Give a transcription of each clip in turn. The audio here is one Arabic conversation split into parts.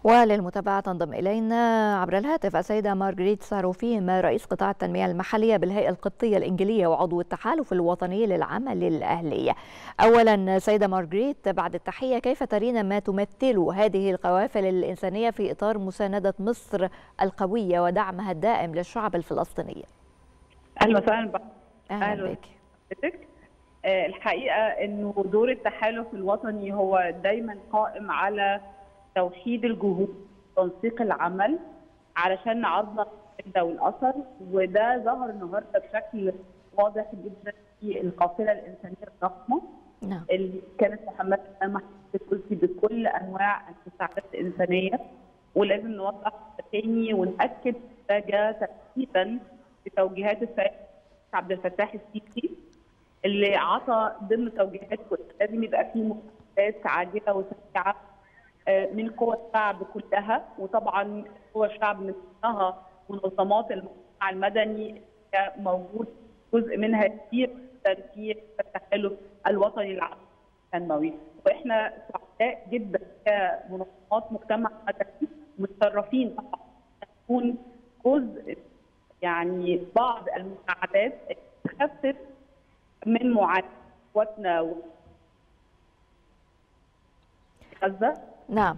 وللمتابعة تنضم إلينا عبر الهاتف السيدة مارغريت ساروفيم رئيس قطاع التنمية المحلية بالهيئة القبطية الإنجيلية وعضو التحالف الوطني للعمل الأهلي. أولا سيدة مارغريت، بعد التحية، كيف ترين ما تمثل هذه القوافل الإنسانية في إطار مساندة مصر القوية ودعمها الدائم للشعب الفلسطيني؟ أهلا وسهلا. أهلا بك. الحقيقة أنه دور التحالف الوطني هو دايما قائم على توحيد الجهود، تنسيق العمل علشان نعظم الفائدة والأثر، وده ظهر النهارده بشكل واضح جدا في القافلة الإنسانية الضخمة اللي كانت محملة بكل أنواع المساعدات الإنسانية. ولازم نوضح تاني ونأكد ده جاء تنفيذا لتوجيهات السيد عبد الفتاح السيسي اللي عطى ضمن توجيهاته لازم يبقى فيه مساعدات عاجله وسريعه من قوى الشعب كلها، وطبعا قوى الشعب من ضمنها منظمات المجتمع المدني موجود جزء منها كثير في التحالف الوطني التنموي. واحنا سعداء جدا كمنظمات مجتمع مدني متشرفين طبعا تكون جزء يعني بعض المساعدات تخفف من معاناة اخواتنا غزة. نعم.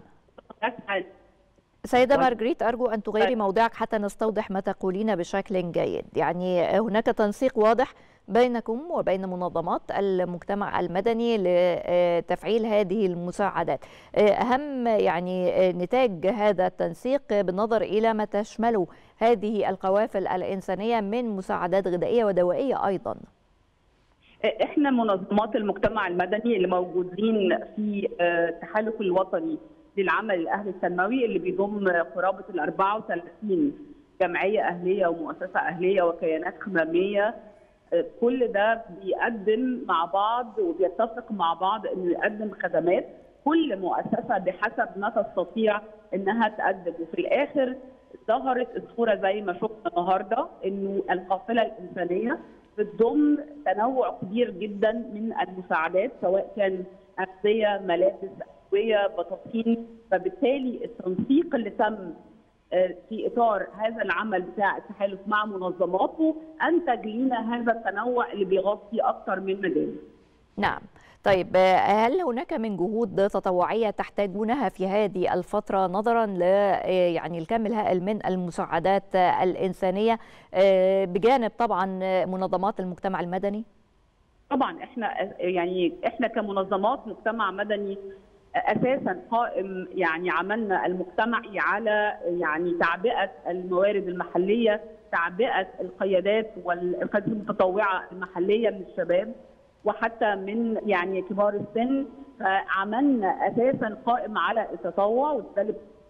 سيدة مارغريت، أرجو أن تغيري موضعك حتى نستوضح ما تقولين بشكل جيد. يعني هناك تنسيق واضح بينكم وبين منظمات المجتمع المدني لتفعيل هذه المساعدات. أهم يعني نتاج هذا التنسيق بالنظر إلى ما تشمله هذه القوافل الإنسانية من مساعدات غذائية ودوائية أيضا. احنا منظمات المجتمع المدني اللي موجودين في التحالف الوطني للعمل الاهلي التنموي اللي بيضم قرابه ال 34 جمعيه اهليه ومؤسسه اهليه وكيانات خدميه. كل ده بيقدم مع بعض وبيتفق مع بعض انه يقدم خدمات كل مؤسسه بحسب ما تستطيع انها تقدم. وفي الاخر ظهرت الصوره زي ما شفنا النهارده انه القافله الانسانيه بتضم تنوع كبير جدا من المساعدات سواء كان أغذية، ملابس، أدوية، بطاطين. فبالتالي التنسيق اللي تم في إطار هذا العمل بتاع التحالف مع منظماته أنتج لنا هذا التنوع اللي بيغطي أكثر من مجال. نعم. طيب، هل هناك من جهود تطوعية تحتاجونها في هذه الفترة نظرا ل يعني الكم الهائل من المساعدات الإنسانية بجانب طبعا منظمات المجتمع المدني؟ طبعا احنا كمنظمات مجتمع مدني اساسا قائم يعني عملنا المجتمعي على يعني تعبئة الموارد المحلية، تعبئة القيادات والقيادات المتطوعة المحلية من الشباب وحتى من يعني كبار السن. فعملنا اساسا قائم على التطوع وده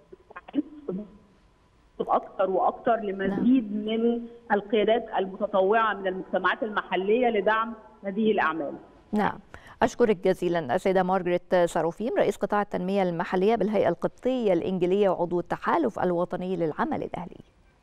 اكثر واكثر لمزيد من القيادات المتطوعه من المجتمعات المحليه لدعم هذه الاعمال. نعم. أشكرك جزيلا السيدة مارغريت ساروفيم رئيس قطاع التنمية المحلية بالهيئة القبطية الإنجيلية وعضو التحالف الوطني للعمل الأهلي.